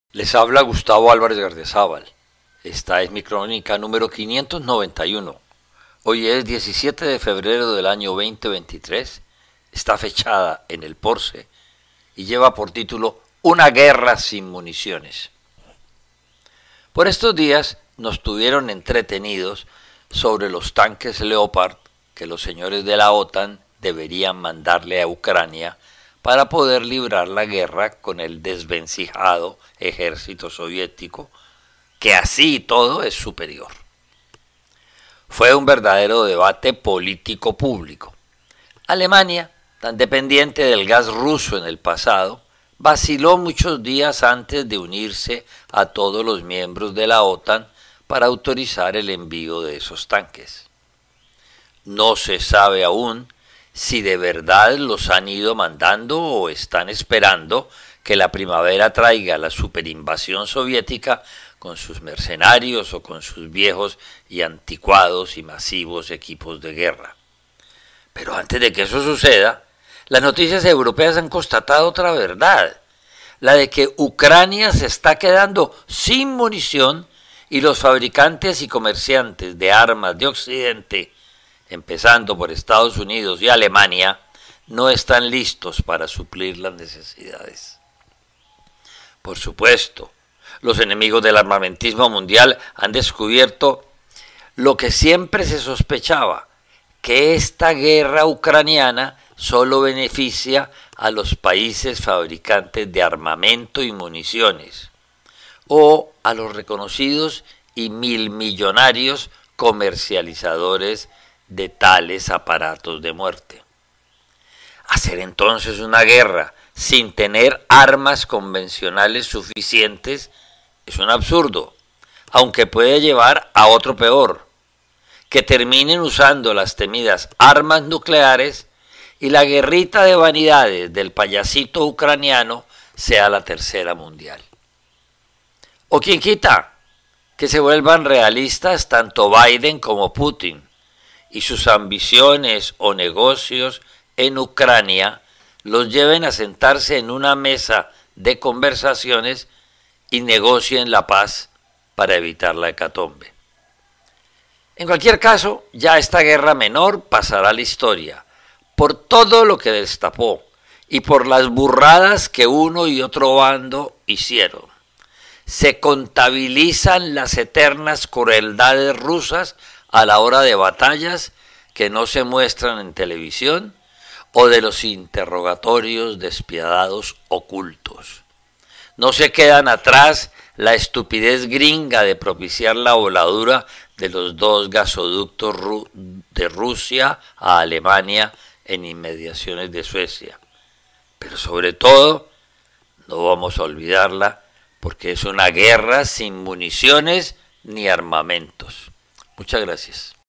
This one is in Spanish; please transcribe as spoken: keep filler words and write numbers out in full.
Les habla Gustavo Álvarez Gardezábal. Esta es mi crónica número quinientos noventa y uno. Hoy es diecisiete de febrero del año dos mil veintitrés. Está fechada en el Porce y lleva por título Una guerra sin municiones. Por estos días nos tuvieron entretenidos sobre los tanques Leopard que los señores de la OTAN deberían mandarle a Ucrania para poder librar la guerra con el desvencijado ejército soviético, que así y todo es superior. Fue un verdadero debate político público. Alemania, tan dependiente del gas ruso en el pasado, vaciló muchos días antes de unirse a todos los miembros de la OTAN para autorizar el envío de esos tanques. No se sabe aún si de verdad los han ido mandando o están esperando que la primavera traiga la superinvasión soviética con sus mercenarios o con sus viejos y anticuados y masivos equipos de guerra. Pero antes de que eso suceda, las noticias europeas han constatado otra verdad, la de que Ucrania se está quedando sin munición y los fabricantes y comerciantes de armas de Occidente, empezando por Estados Unidos y Alemania, no están listos para suplir las necesidades. Por supuesto, los enemigos del armamentismo mundial han descubierto lo que siempre se sospechaba, que esta guerra ucraniana solo beneficia a los países fabricantes de armamento y municiones, o a los reconocidos y milmillonarios comercializadores de tales aparatos de muerte. Hacer entonces una guerra sin tener armas convencionales suficientes es un absurdo, aunque puede llevar a otro peor, que terminen usando las temidas armas nucleares y la guerrita de vanidades del payasito ucraniano sea la tercera mundial. O quien quita que se vuelvan realistas tanto Biden como Putin, y sus ambiciones o negocios en Ucrania los lleven a sentarse en una mesa de conversaciones y negocien la paz para evitar la hecatombe. En cualquier caso, ya esta guerra menor pasará a la historia, por todo lo que destapó y por las burradas que uno y otro bando hicieron. Se contabilizan las eternas crueldades rusas a la hora de batallas que no se muestran en televisión o de los interrogatorios despiadados ocultos. No se quedan atrás la estupidez gringa de propiciar la voladura de los dos gasoductos de Rusia a Alemania en inmediaciones de Suecia. Pero sobre todo, no vamos a olvidarla porque es una guerra sin municiones ni armamentos. Muchas gracias.